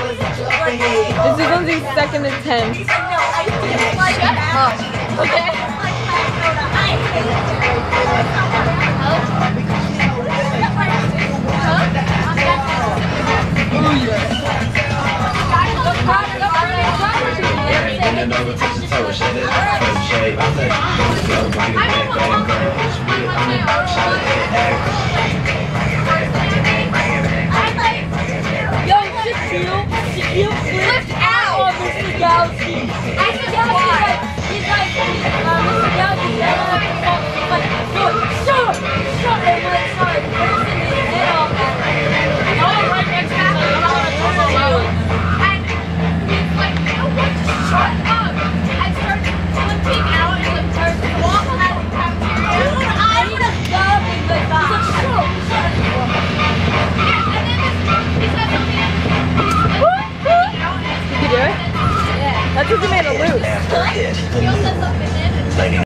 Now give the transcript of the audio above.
This is Lindsay's second attempt. Shut up. Okay. Lift out! Oh, Mr. Galaxy. I said why? He's like, Mr. Galaxy, he's like, shut! And when it's not, person in his head all that. Oh, right next to me. And he's like, you know what? Just shut up! I started flipping out and like started to walk out of the cafeteria. I would have loved it, but shut up. Yeah, and then he said something. Did you do it? Yeah. That's because you made a loop. He also said something then.